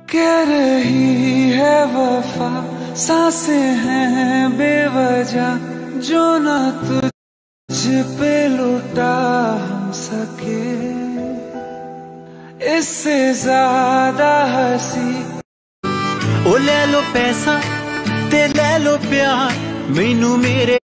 कह रही है वफा, सांसें हैं बेवजह, जो ना तुझ पे लुटा हम सके, इससे ज्यादा हंसी। ओ ले लो पैसा ते ले लो प्यार, मैनू मेरे